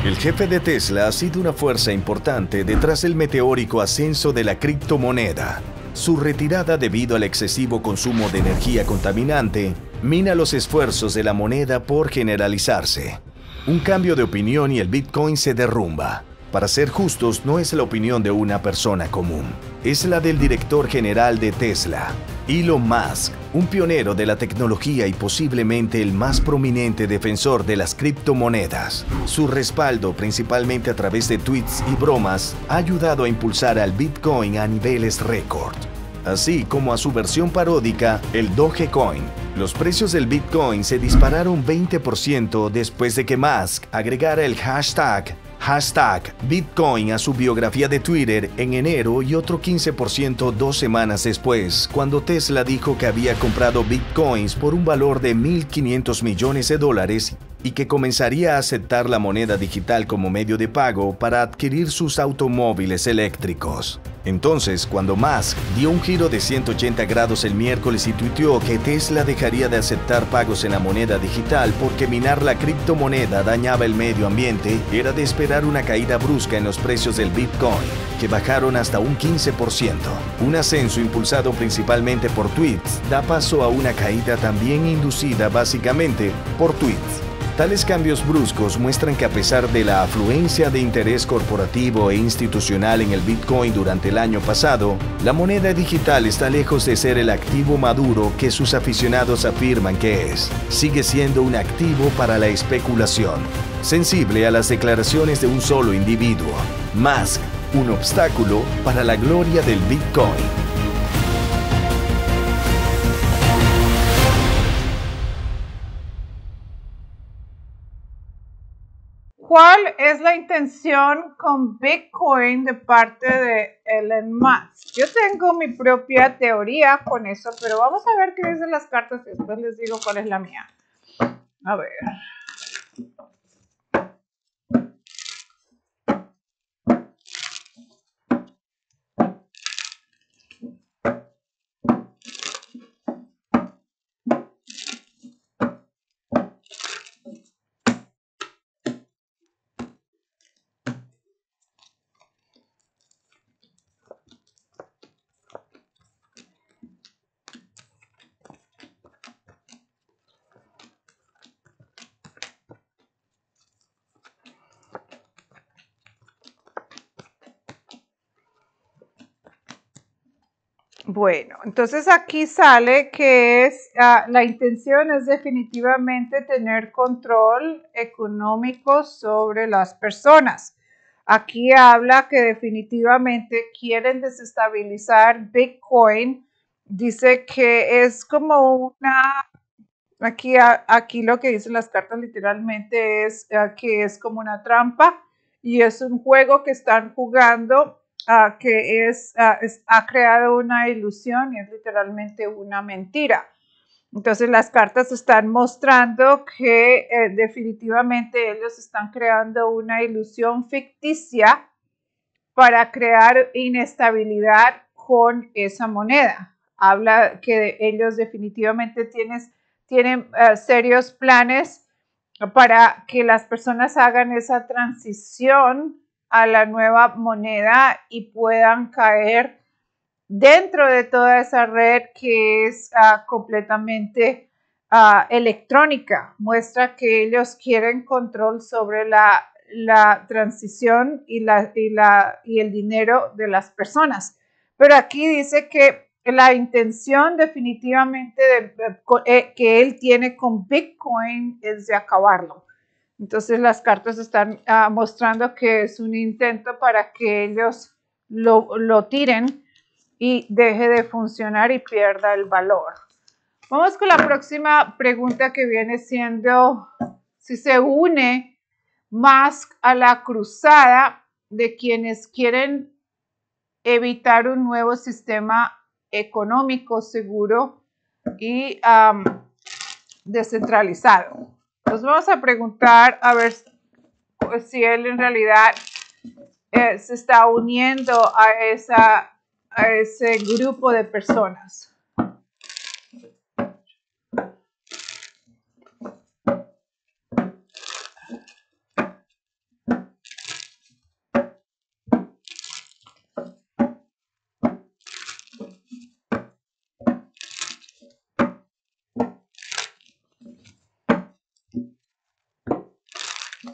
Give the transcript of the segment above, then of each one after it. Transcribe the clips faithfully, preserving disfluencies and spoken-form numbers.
El jefe de Tesla ha sido una fuerza importante detrás del meteórico ascenso de la criptomoneda. Su retirada debido al excesivo consumo de energía contaminante mina los esfuerzos de la moneda por generalizarse. Un cambio de opinión y el Bitcoin se derrumba. Para ser justos, no es la opinión de una persona común, es la del director general de Tesla, Elon Musk, un pionero de la tecnología y posiblemente el más prominente defensor de las criptomonedas. Su respaldo, principalmente a través de tweets y bromas, ha ayudado a impulsar al Bitcoin a niveles récord, así como a su versión paródica, el Dogecoin. Los precios del Bitcoin se dispararon veinte por ciento después de que Musk agregara el hashtag Hashtag Bitcoin a su biografía de Twitter en enero y otro quince por ciento dos semanas después, cuando Tesla dijo que había comprado Bitcoins por un valor de mil quinientos millones de dólares y que comenzaría a aceptar la moneda digital como medio de pago para adquirir sus automóviles eléctricos. Entonces, cuando Musk dio un giro de ciento ochenta grados el miércoles y tuiteó que Tesla dejaría de aceptar pagos en la moneda digital porque minar la criptomoneda dañaba el medio ambiente, era de esperar una caída brusca en los precios del Bitcoin, que bajaron hasta un quince por ciento. Un ascenso impulsado principalmente por tweets da paso a una caída también inducida básicamente por tweets. Tales cambios bruscos muestran que a pesar de la afluencia de interés corporativo e institucional en el Bitcoin durante el año pasado, la moneda digital está lejos de ser el activo maduro que sus aficionados afirman que es. Sigue siendo un activo para la especulación, sensible a las declaraciones de un solo individuo. Musk, un obstáculo para la gloria del Bitcoin. ¿Cuál es la intención con Bitcoin de parte de Elon Musk? Yo tengo mi propia teoría con eso, pero vamos a ver qué dicen las cartas y después les digo cuál es la mía. A ver. Bueno, entonces aquí sale que es, uh, la intención es definitivamente tener control económico sobre las personas. Aquí habla que definitivamente quieren desestabilizar Bitcoin. Dice que es como una, aquí, aquí lo que dicen las cartas literalmente es uh, que es como una trampa y es un juego que están jugando. Uh, que es, uh, es, ha creado una ilusión y es literalmente una mentira. Entonces las cartas están mostrando que eh, definitivamente ellos están creando una ilusión ficticia para crear inestabilidad con esa moneda. Habla que ellos definitivamente tienes, tienen uh, serios planes para que las personas hagan esa transición a la nueva moneda y puedan caer dentro de toda esa red que es uh, completamente uh, electrónica. Muestra que ellos quieren control sobre la, la transición y, la, y, la, y el dinero de las personas. Pero aquí dice que la intención definitivamente de, de, que él tiene con Bitcoin es de acabarlo. Entonces las cartas están uh, mostrando que es un intento para que ellos lo, lo tiren y deje de funcionar y pierda el valor. Vamos con la próxima pregunta que viene siendo si se une Musk a la cruzada de quienes quieren evitar un nuevo sistema económico seguro y um, descentralizado. Nos vamos a preguntar a ver si él en realidad eh, se está uniendo a, esa, a ese grupo de personas.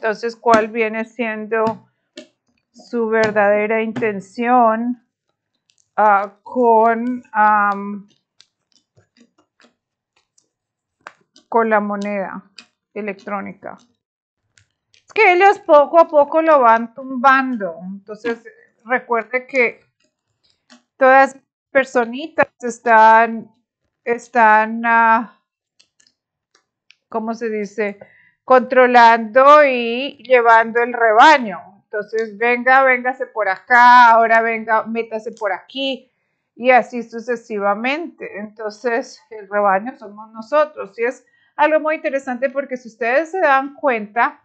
Entonces, ¿cuál viene siendo su verdadera intención uh, con, um, con la moneda electrónica? Es que ellos poco a poco lo van tumbando. Entonces, recuerde que todas las personitas están, están uh, ¿cómo se dice? Controlando y llevando el rebaño. Entonces, venga, véngase por acá, ahora venga, métase por aquí, y así sucesivamente. Entonces, el rebaño somos nosotros. Y es algo muy interesante porque si ustedes se dan cuenta,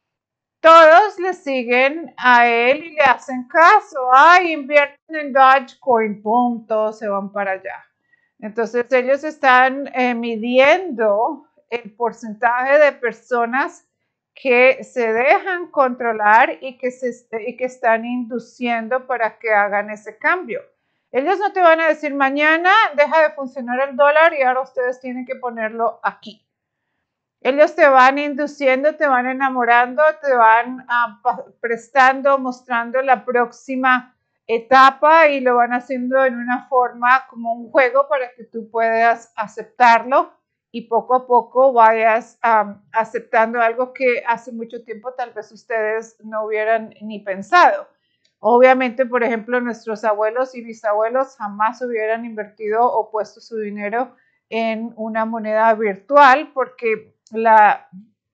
todos le siguen a él y le hacen caso. Ay, invierten en Dogecoin, pum, todos se van para allá. Entonces, ellos están eh, midiendo el porcentaje de personas que se dejan controlar y que, se, y que están induciendo para que hagan ese cambio. Ellos no te van a decir mañana deja de funcionar el dólar y ahora ustedes tienen que ponerlo aquí. Ellos te van induciendo, te van enamorando, te van uh, prestando, mostrando la próxima etapa y lo van haciendo en una forma como un juego para que tú puedas aceptarlo y poco a poco vayas um, aceptando algo que hace mucho tiempo tal vez ustedes no hubieran ni pensado. Obviamente, por ejemplo, nuestros abuelos y bisabuelos jamás hubieran invertido o puesto su dinero en una moneda virtual porque la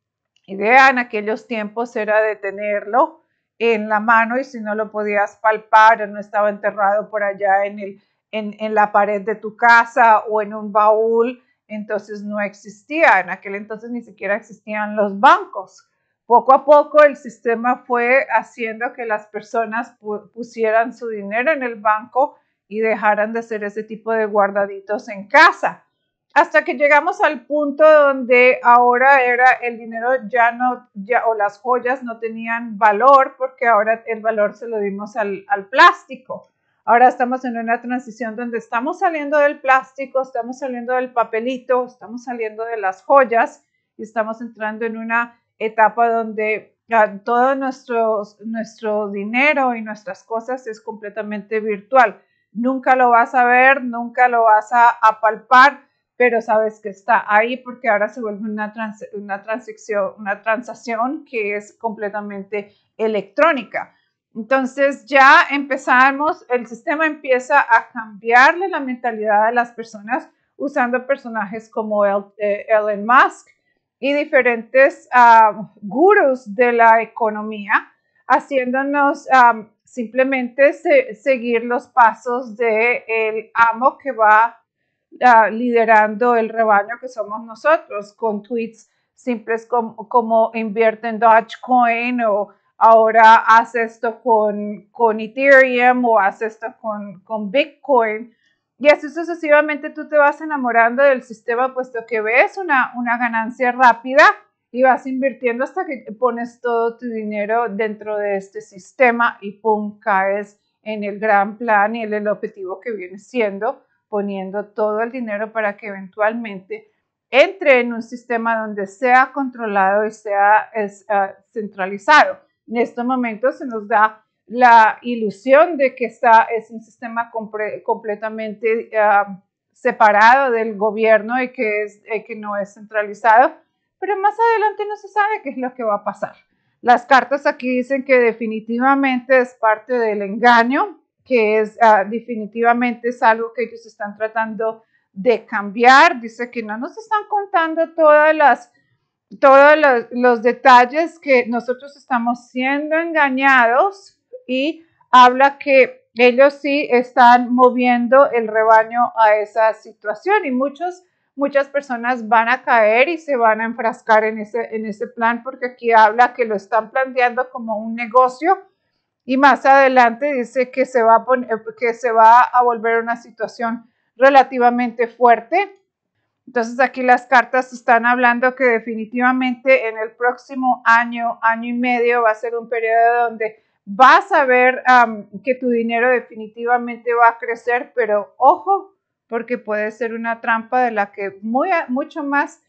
idea en aquellos tiempos era de tenerlo en la mano y si no lo podías palpar o no estaba enterrado por allá en, el, en, en la pared de tu casa o en un baúl, entonces no existía. En aquel entonces ni siquiera existían los bancos. Poco a poco el sistema fue haciendo que las personas pusieran su dinero en el banco y dejaran de hacer ese tipo de guardaditos en casa. Hasta que llegamos al punto donde ahora era el dinero ya no, ya, o las joyas no tenían valor porque ahora el valor se lo dimos al, al plástico. Ahora estamos en una transición donde estamos saliendo del plástico, estamos saliendo del papelito, estamos saliendo de las joyas y estamos entrando en una etapa donde uh, todo nuestro, nuestro dinero y nuestras cosas es completamente virtual. Nunca lo vas a ver, nunca lo vas a, a palpar, pero sabes que está ahí porque ahora se vuelve una, trans, una, transacción, una transacción que es completamente electrónica. Entonces ya empezamos, el sistema empieza a cambiarle la mentalidad de las personas usando personajes como el, eh, Elon Musk y diferentes uh, gurús de la economía, haciéndonos um, simplemente se, seguir los pasos del amo que va Uh, liderando el rebaño que somos nosotros, con tweets simples como, como invierte en Dogecoin o ahora haz esto con, con Ethereum o haz esto con, con Bitcoin. Y así sucesivamente tú te vas enamorando del sistema puesto que ves una, una ganancia rápida y vas invirtiendo hasta que pones todo tu dinero dentro de este sistema y pum, caes en el gran plan y en el objetivo que viene siendo poniendo todo el dinero para que eventualmente entre en un sistema donde sea controlado y sea es, uh, centralizado. En estos momentos se nos da la ilusión de que está, es un sistema compre, completamente uh, separado del gobierno y que, es, eh, que no es centralizado, pero más adelante no se sabe qué es lo que va a pasar. Las cartas aquí dicen que definitivamente es parte del engaño, que es uh, definitivamente es algo que ellos están tratando de cambiar. Dice que no nos están contando todas las, todos los, los detalles, que nosotros estamos siendo engañados y habla que ellos sí están moviendo el rebaño a esa situación y muchos, muchas personas van a caer y se van a enfrascar en ese, en ese plan porque aquí habla que lo están planteando como un negocio. Y más adelante dice que se va a poner, que se va a volver una situación relativamente fuerte. Entonces aquí las cartas están hablando que definitivamente en el próximo año, año y medio va a ser un periodo donde vas a ver um, que tu dinero definitivamente va a crecer, pero ojo, porque puede ser una trampa de la que muy, mucho más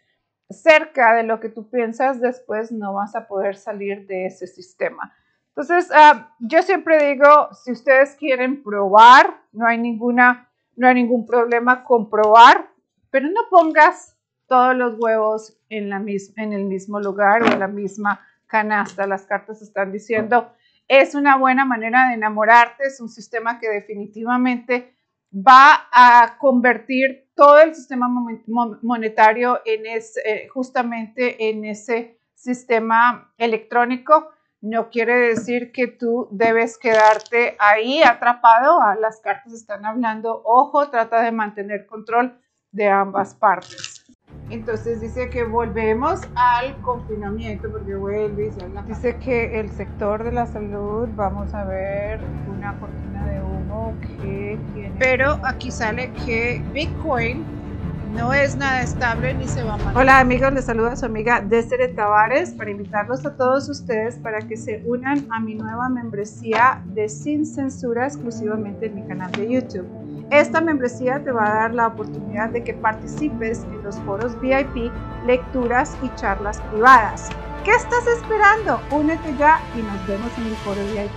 cerca de lo que tú piensas, después no vas a poder salir de ese sistema. Entonces, uh, yo siempre digo, si ustedes quieren probar, no hay, ninguna, no hay ningún problema con probar, pero no pongas todos los huevos en, la mis- en el mismo lugar o en la misma canasta. Las cartas están diciendo, es una buena manera de enamorarte, es un sistema que definitivamente va a convertir todo el sistema monetario en ese, eh, justamente en ese sistema electrónico. No quiere decir que tú debes quedarte ahí atrapado. Las cartas están hablando, ojo, trata de mantener control de ambas partes. Entonces dice que volvemos al confinamiento, porque vuelve y se habla. Dice que el sector de la salud, vamos a ver una cortina de humo que tiene. Pero aquí sale que Bitcoin no es nada estable ni se va a mantener. Hola amigos, les saluda su amiga Desiree Tavares para invitarlos a todos ustedes para que se unan a mi nueva membresía de Sin Censura exclusivamente en mi canal de YouTube. Esta membresía te va a dar la oportunidad de que participes en los foros V I P, lecturas y charlas privadas. ¿Qué estás esperando? Únete ya y nos vemos en el foro V I P.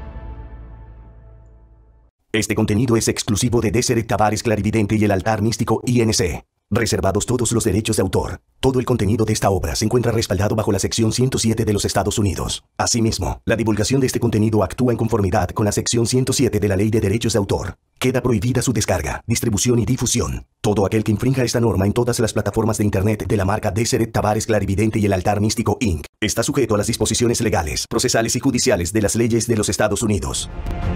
Este contenido es exclusivo de Desiree Tavares Clarividente y el Altar Místico I N C. Reservados todos los derechos de autor. Todo el contenido de esta obra se encuentra respaldado bajo la sección ciento siete de los Estados Unidos. Asimismo, la divulgación de este contenido actúa en conformidad con la sección ciento siete de la Ley de Derechos de Autor. Queda prohibida su descarga, distribución y difusión. Todo aquel que infrinja esta norma en todas las plataformas de internet de la marca Desiree Tavares Clarividente y el Altar Místico incorporated está sujeto a las disposiciones legales, procesales y judiciales de las leyes de los Estados Unidos.